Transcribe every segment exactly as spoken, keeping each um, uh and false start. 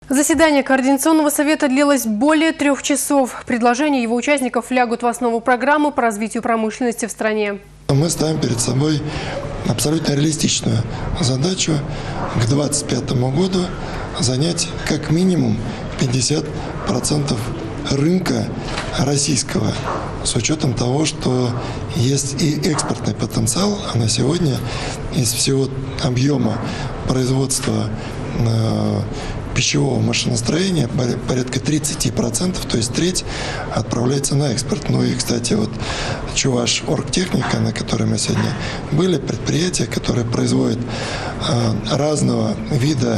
Заседание Координационного совета длилось более трех часов. Предложения его участников лягут в основу программы по развитию промышленности в стране. Мы ставим перед собой абсолютно реалистичную задачу к две тысячи двадцать пятому году занять как минимум пятьдесят процентов рынка российского, с учетом того, что есть и экспортный потенциал, а на сегодня из всего объема производства э, пищевого машиностроения порядка тридцати процентов, то есть треть, отправляется на экспорт. Ну и, кстати, вот Чувашоргтехника, на которой мы сегодня были, предприятие, которое производит э, разного вида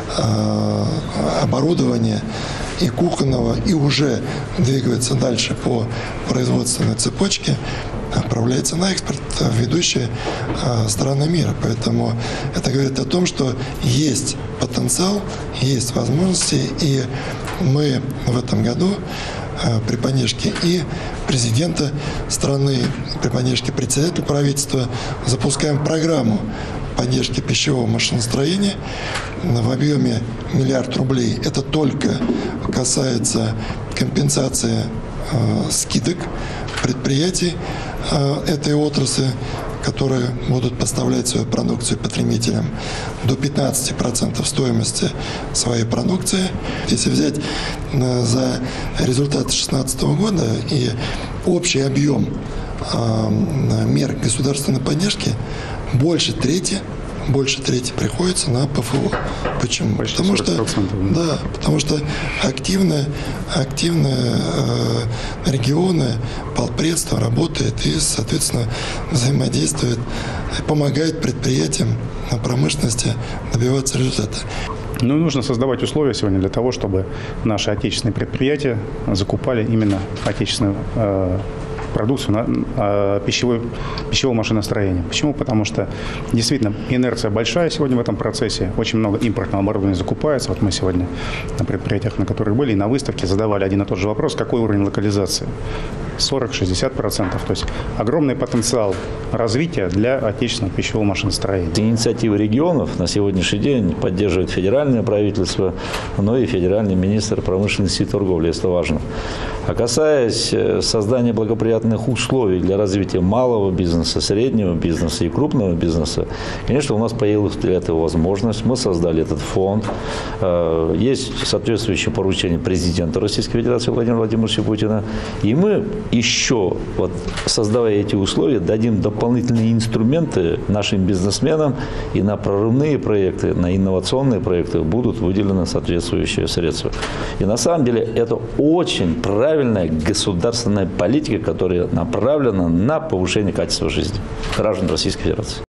э, оборудования, и кухонного, и уже двигается дальше по производственной цепочке, отправляется на экспорт в ведущие э, страны мира. Поэтому это говорит о том, что есть потенциал, есть возможности, и мы в этом году э, при поддержке и президента страны, при поддержке председателя правительства запускаем программу поддержки пищевого машиностроения в объеме миллиард рублей. Это только касается компенсации э, скидок предприятий э, этой отрасли, которые будут поставлять свою продукцию потребителям до пятнадцати процентов стоимости своей продукции. Если взять э, за результаты две тысячи шестнадцатого года и общий объем э, мер государственной поддержки, больше трети, больше трети приходится на ПФО. Почему? Почти потому что, да, потому что активные, активные э, регионы, полпредство работает и, соответственно, взаимодействует, помогает предприятиям на промышленности добиваться результата. Ну и нужно создавать условия сегодня для того, чтобы наши отечественные предприятия закупали именно отечественную э, продукцию на э, пищевое, пищевое машиностроение. Почему? Потому что действительно инерция большая сегодня в этом процессе. Очень много импортного оборудования закупается. Вот мы сегодня на предприятиях, на которых были, и на выставке задавали один и тот же вопрос, какой уровень локализации. сорок-шестьдесят процентов. То есть огромный потенциал развития для отечественного пищевого машиностроения. Инициативы регионов на сегодняшний день поддерживает федеральное правительство, но и федеральный министр промышленности и торговли, это важно. А касаясь создания благоприятных условий для развития малого бизнеса, среднего бизнеса и крупного бизнеса, конечно, у нас появилась эта возможность. Мы создали этот фонд. Есть соответствующее поручение президента Российской Федерации Владимира Владимировича Путина. И мы еще, вот, создавая эти условия, дадим дополнительные инструменты нашим бизнесменам, и на прорывные проекты, на инновационные проекты будут выделены соответствующие средства. И на самом деле это очень правильная государственная политика, которая направлена на повышение качества жизни граждан Российской Федерации.